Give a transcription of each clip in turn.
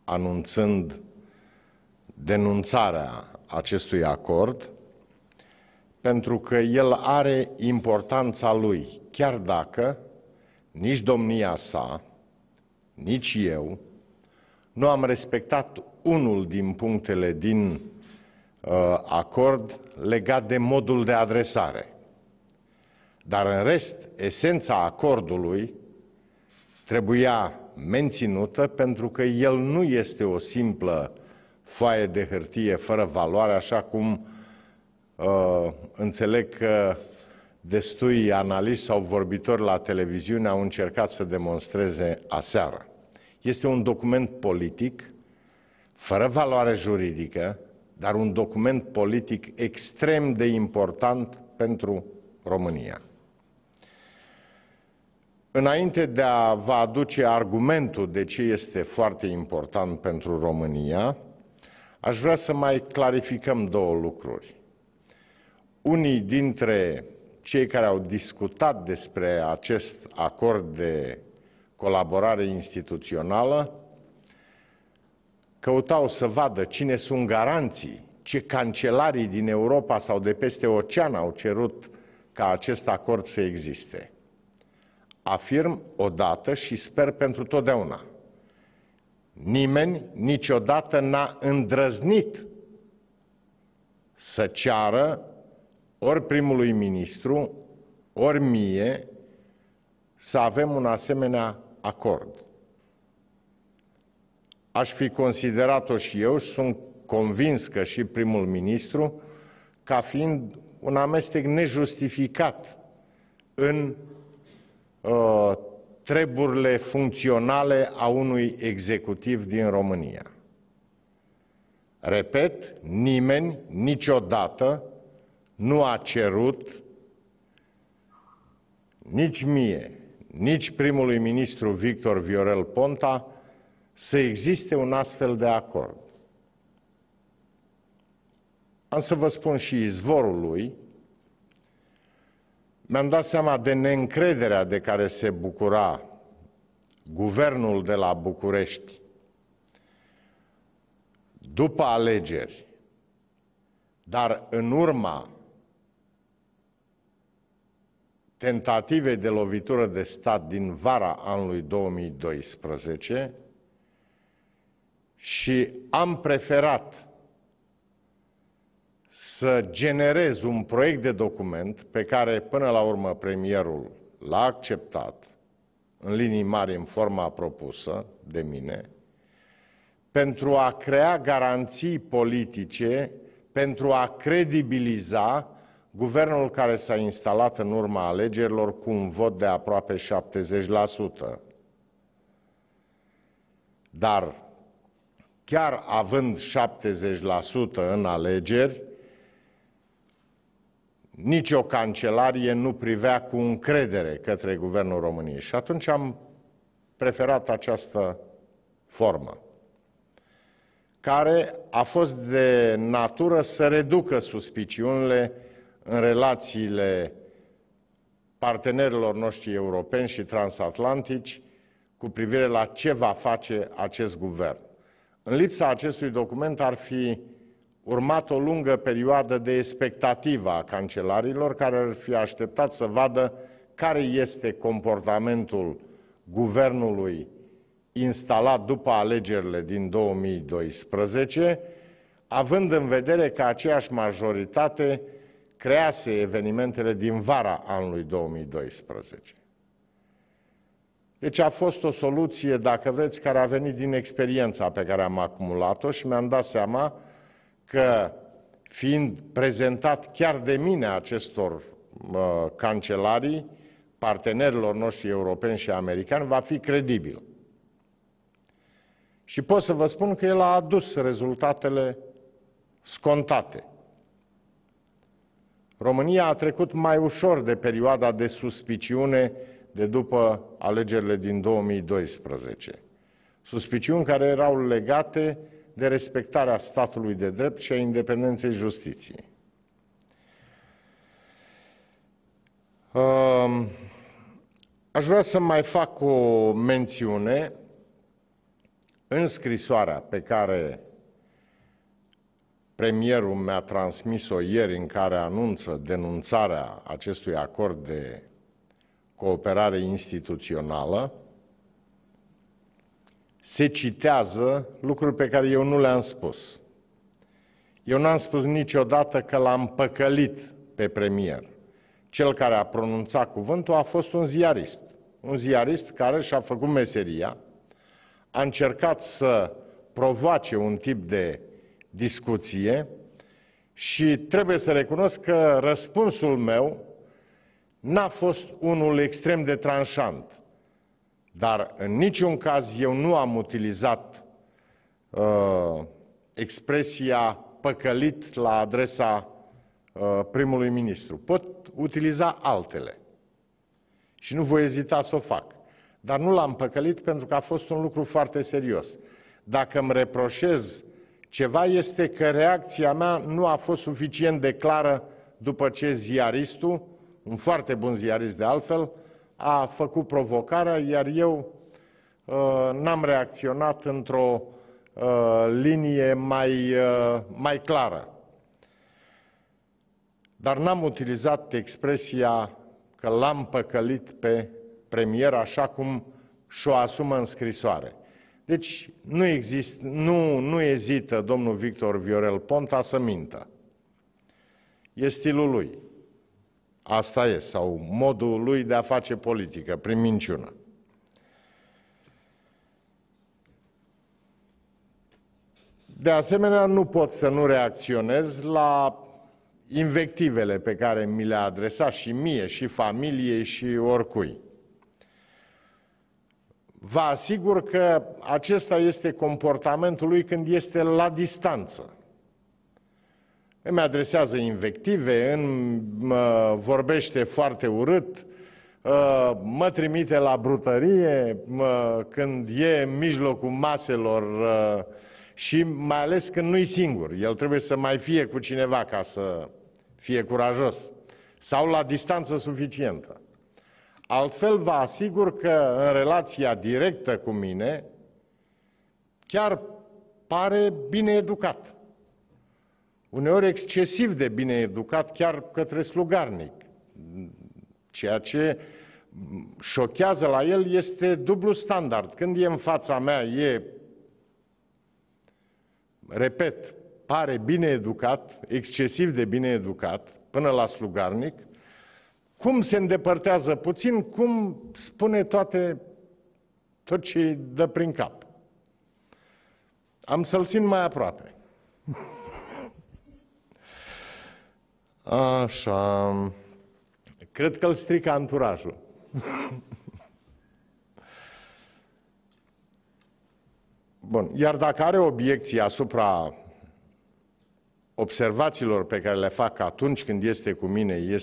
anunțând denunțarea acestui acord, pentru că el are importanța lui, chiar dacă nici domnia sa, nici eu nu am respectat unul din punctele din acord legat de modul de adresare. Dar în rest, esența acordului trebuia menținută, pentru că el nu este o simplă foaie de hârtie fără valoare, așa cum înțeleg că destui analiști sau vorbitori la televiziune au încercat să demonstreze aseară. Este un document politic, fără valoare juridică, dar un document politic extrem de important pentru România. Înainte de a vă aduce argumentul de ce este foarte important pentru România, aș vrea să mai clarificăm două lucruri. Unii dintre cei care au discutat despre acest acord de colaborare instituțională căutau să vadă cine sunt garanții, ce cancelarii din Europa sau de peste ocean au cerut ca acest acord să existe. Afirm odată și sper pentru totdeauna: nimeni niciodată n-a îndrăznit să ceară ori primului ministru, ori mie să avem un asemenea acord. Aș fi considerat-o și eu, și sunt convins că și primul ministru, ca fiind un amestec nejustificat în treburile funcționale a unui executiv din România. Repet, nimeni niciodată nu a cerut nici mie, nici primului ministru Victor Viorel Ponta să existe un astfel de acord. Am să vă spun și izvorul lui. Mi-am dat seama de neîncrederea de care se bucura guvernul de la București după alegeri, dar în urma tentativei de lovitură de stat din vara anului 2012, și am preferat să generez un proiect de document pe care până la urmă premierul l-a acceptat în linii mari în forma propusă de mine, pentru a crea garanții politice, pentru a credibiliza guvernul care s-a instalat în urma alegerilor cu un vot de aproape 70%. Dar chiar având 70% în alegeri, nicio cancelarie nu privea cu încredere către Guvernul României. Și atunci am preferat această formă, care a fost de natură să reducă suspiciunile în relațiile partenerilor noștri europeni și transatlantici cu privire la ce va face acest guvern. În lipsa acestui document ar fi urmat o lungă perioadă de expectativă a cancelarilor, care ar fi așteptat să vadă care este comportamentul guvernului instalat după alegerile din 2012, având în vedere că aceeași majoritate crease evenimentele din vara anului 2012. Deci a fost o soluție, dacă vreți, care a venit din experiența pe care am acumulat-o și mi-am dat seama că, fiind prezentat chiar de mine acestor cancelarii, partenerilor noștri europeni și americani, va fi credibil. Și pot să vă spun că el a adus rezultatele scontate. România a trecut mai ușor de perioada de suspiciune de după alegerile din 2012. Suspiciuni care erau legate de respectarea statului de drept și a independenței justiției. Aș vrea să mai fac o mențiune în scrisoarea pe care premierul mi-a transmis-o ieri, în care anunță denunțarea acestui acord de cooperare instituțională, se citează lucruri pe care eu nu le-am spus. Eu n-am spus niciodată că l-am păcălit pe premier. Cel care a pronunțat cuvântul a fost un ziarist. Un ziarist care și-a făcut meseria, a încercat să provoace un tip de discuție și trebuie să recunosc că răspunsul meu n-a fost unul extrem de tranșant. Dar în niciun caz eu nu am utilizat expresia păcălit la adresa primului ministru. Pot utiliza altele și nu voi ezita să o fac. Dar nu l-am păcălit pentru că a fost un lucru foarte serios. Dacă îmi reproșez ceva, este că reacția mea nu a fost suficient de clară după ce ziaristul, un foarte bun ziarist de altfel, a făcut provocarea, iar eu n-am reacționat într-o linie mai clară. Dar n-am utilizat expresia că l-am păcălit pe premier, așa cum și-o asumă în scrisoare. Deci nu ezită domnul Victor Viorel Ponta să mintă. E stilul lui. Asta e, sau modul lui de a face politică, prin minciună. De asemenea, nu pot să nu reacționez la invectivele pe care mi le-a adresat și mie, și familiei, și oricui. Vă asigur că acesta este comportamentul lui când este la distanță. Îmi adresează invective, vorbește foarte urât, mă trimite la brutărie când e în mijlocul maselor și mai ales când nu-i singur. El trebuie să mai fie cu cineva ca să fie curajos sau la distanță suficientă. Altfel vă asigur că în relația directă cu mine chiar pare bine educat. Uneori excesiv de bine educat, chiar către slugarnic. Ceea ce șochează la el este dublu standard. Când e în fața mea, repet, pare bine educat, excesiv de bine educat, până la slugarnic, cum se îndepărtează puțin, cum spune tot ce îi dă prin cap. Am să-l țin mai aproape. Așa. Cred că îl strică anturajul. Bun. Iar dacă are obiecții asupra observațiilor pe care le fac atunci când este cu mine,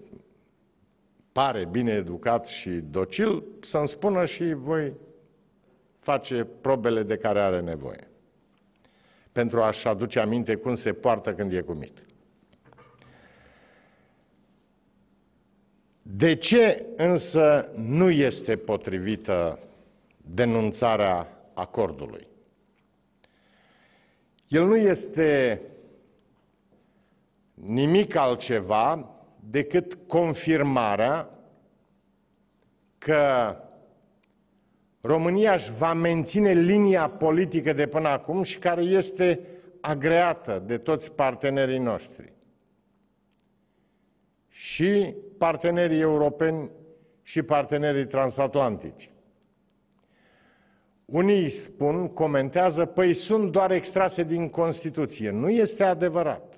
pare bine educat și docil, să-mi spună și voi face probele de care are nevoie. Pentru a-și aduce aminte cum se poartă când e cu mine. De ce însă nu este potrivită denunțarea acordului? El nu este nimic altceva decât confirmarea că România își va menține linia politică de până acum și care este agreată de toți partenerii noștri. Și partenerii europeni și partenerii transatlantici. Unii spun, comentează, păi sunt doar extrase din Constituție. Nu este adevărat.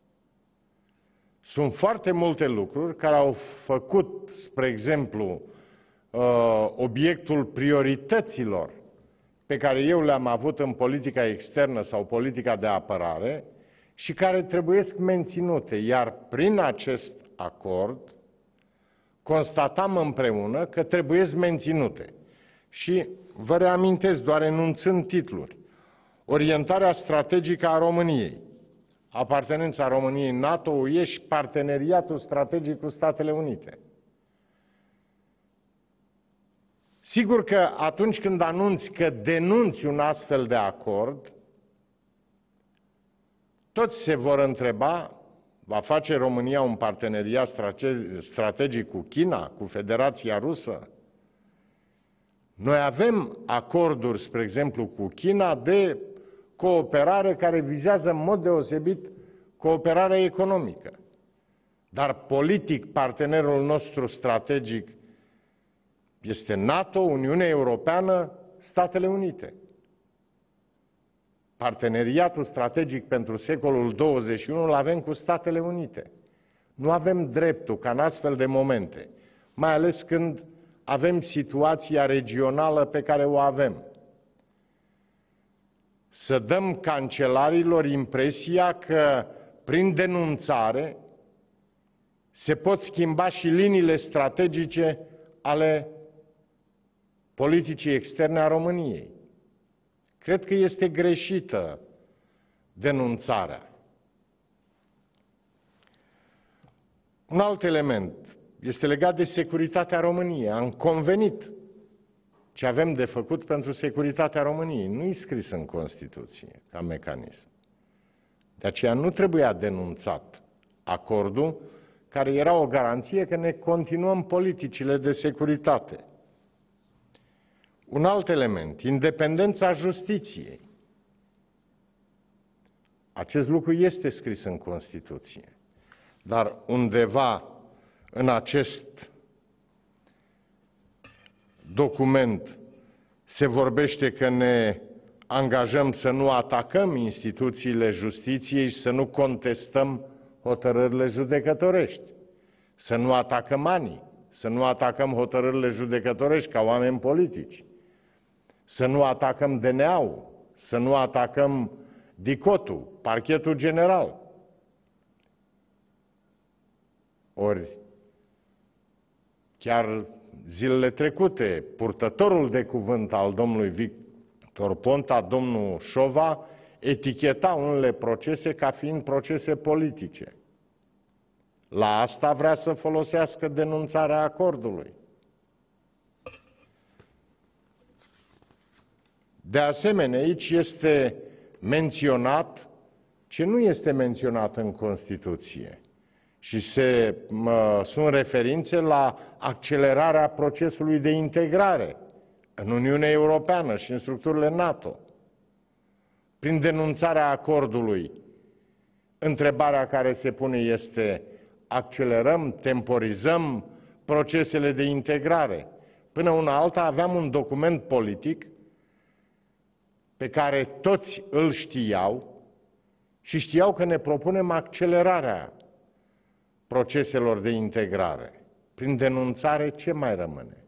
Sunt foarte multe lucruri care au făcut, spre exemplu, obiectul priorităților pe care eu le-am avut în politica externă sau politica de apărare și care trebuiesc menținute. Iar prin acest acord constatam împreună că trebuiesc menținute. Și vă reamintesc, doar enunțând titluri, orientarea strategică a României, apartenența României NATO, UE și parteneriatul strategic cu Statele Unite. Sigur că atunci când anunți că denunți un astfel de acord, toți se vor întreba, va face România un parteneriat strategic cu China, cu Federația Rusă? Noi avem acorduri, spre exemplu, cu China de cooperare care vizează în mod deosebit cooperarea economică. Dar politic, partenerul nostru strategic este NATO, Uniunea Europeană, Statele Unite. Parteneriatul strategic pentru secolul 21 îl avem cu Statele Unite. Nu avem dreptul ca în astfel de momente, mai ales când avem situația regională pe care o avem, să dăm cancelarilor impresia că prin denunțare se pot schimba și liniile strategice ale politicii externe a României. Cred că este greșită denunțarea. Un alt element este legat de securitatea României. Am convenit ce avem de făcut pentru securitatea României. Nu e scris în Constituție ca mecanism. De aceea nu trebuia denunțat acordul care era o garanție că ne continuăm politicile de securitate. Un alt element, independența justiției. Acest lucru este scris în Constituție, dar undeva în acest document se vorbește că ne angajăm să nu atacăm instituțiile justiției și să nu contestăm hotărârile judecătorești, să nu atacăm anii, să nu atacăm hotărârile judecătorești ca oameni politici, să nu atacăm DNA-ul, să nu atacăm DICOT-ul, Parchetul General. Ori, chiar zilele trecute, purtătorul de cuvânt al domnului Victor Ponta, domnul Șova, eticheta unele procese ca fiind procese politice. La asta vrea să folosească denunțarea acordului. De asemenea, aici este menționat ce nu este menționat în Constituție și sunt referințe la accelerarea procesului de integrare în Uniunea Europeană și în structurile NATO. Prin denunțarea acordului, întrebarea care se pune este: accelerăm, temporizăm procesele de integrare? Până una alta aveam un document politic pe care toți îl știau și știau că ne propunem accelerarea proceselor de integrare. Prin denunțare, ce mai rămâne?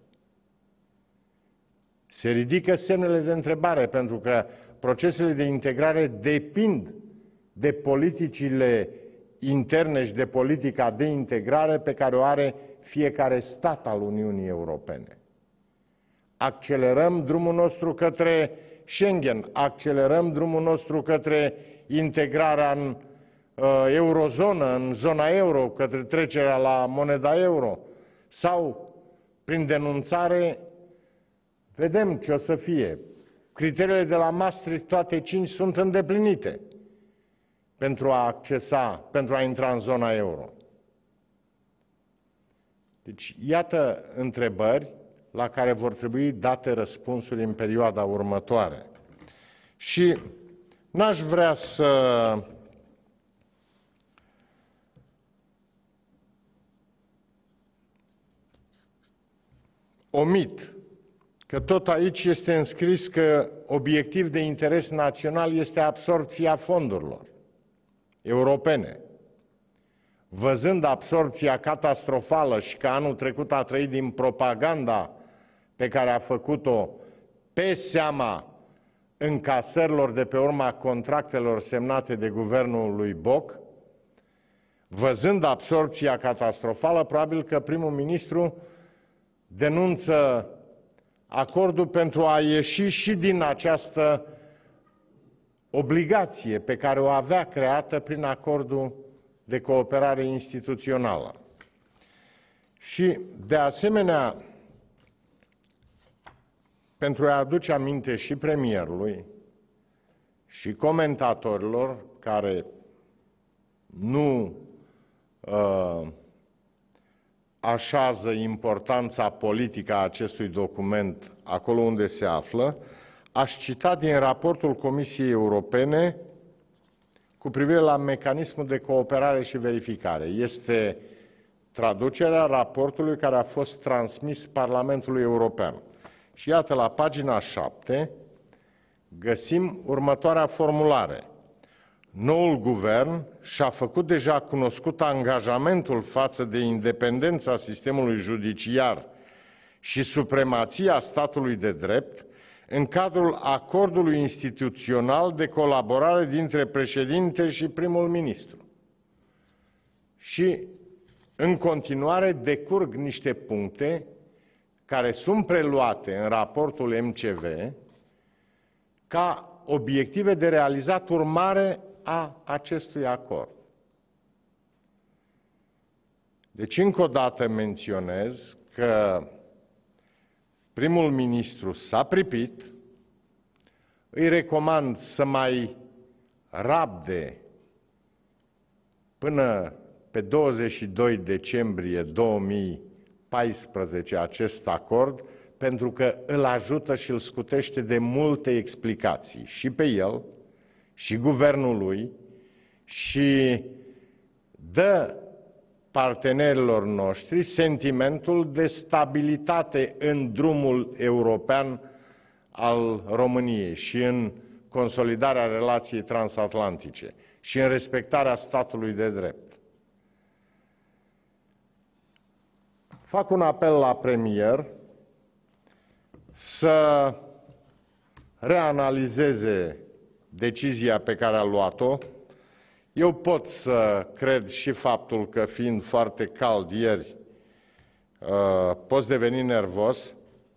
Se ridică semnele de întrebare, pentru că procesele de integrare depind de politicile interne și de politica de integrare pe care o are fiecare stat al Uniunii Europene. Accelerăm drumul nostru către Schengen, accelerăm drumul nostru către integrarea în eurozonă, în zona euro, către trecerea la moneda euro, sau prin denunțare vedem ce o să fie. Criteriile de la Maastricht, toate 5, sunt îndeplinite pentru a intra în zona euro. Deci, iată întrebări la care vor trebui date răspunsuri în perioada următoare. Și n-aș vrea să omit că tot aici este înscris că obiectiv de interes național este absorbția fondurilor europene. Văzând absorbția catastrofală și că anul trecut a trăit din propaganda pe care a făcut-o pe seama încasărilor de pe urma contractelor semnate de guvernul lui Boc, văzând absorbția catastrofală, probabil că primul ministru denunță acordul pentru a ieși și din această obligație pe care o avea creată prin acordul de cooperare instituțională. Și, de asemenea, pentru a aduce aminte și premierului și comentatorilor care nu așează importanța politică a acestui document acolo unde se află, aș cita din raportul Comisiei Europene cu privire la mecanismul de cooperare și verificare. Este traducerea raportului care a fost transmis Parlamentului European. Și iată, la pagina 7 găsim următoarea formulare. Noul guvern și-a făcut deja cunoscut angajamentul față de independența sistemului judiciar și supremația statului de drept în cadrul acordului instituțional de colaborare dintre președinte și primul ministru. Și în continuare decurg niște puncte care sunt preluate în raportul MCV ca obiective de realizat urmare a acestui acord. Deci, încă o dată menționez că primul ministru s-a pripit, îi recomand să mai rabde până pe 22 decembrie 2014 acest acord, pentru că îl ajută și îl scutește de multe explicații, și pe el, și guvernul lui, și dă partenerilor noștri sentimentul de stabilitate în drumul european al României și în consolidarea relației transatlantice și în respectarea statului de drept. Fac un apel la premier să reanalizeze decizia pe care a luat-o. Eu pot să cred și faptul că, fiind foarte cald ieri, poți deveni nervos.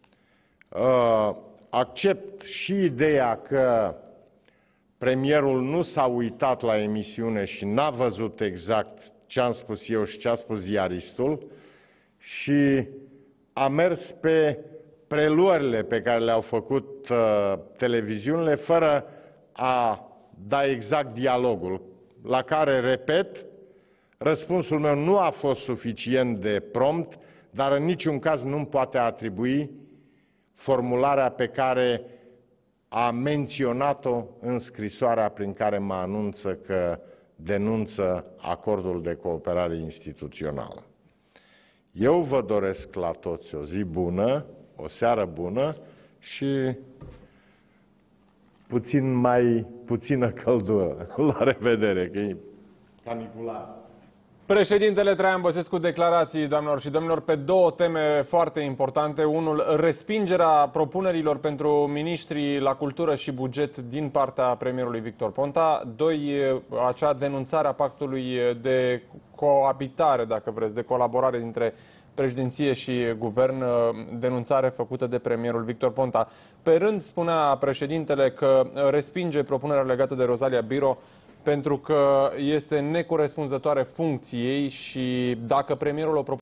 Accept și ideea că premierul nu s-a uitat la emisiune și n-a văzut exact ce am spus eu și ce a spus ziaristul și a mers pe preluările pe care le-au făcut televiziunile fără a da exact dialogul, la care, repet, răspunsul meu nu a fost suficient de prompt, dar în niciun caz nu-mi poate atribui formularea pe care a menționat-o în scrisoarea prin care mă anunță că denunță acordul de cooperare instituțională. Eu vă doresc la toți o zi bună, o seară bună și puțină căldură. La revedere, că e canicular. Președintele Traian Băsescu, declarații, doamnelor și domnilor, pe două teme foarte importante. Unul, respingerea propunerilor pentru miniștrii la cultură și buget din partea premierului Victor Ponta. Doi, acea denunțare a pactului de coabitare, dacă vreți, de colaborare dintre președinție și guvern, denunțare făcută de premierul Victor Ponta. Pe rând, spunea președintele că respinge propunerea legată de Rosalia Biro pentru că este necorespunzătoare funcției și dacă premierul o propune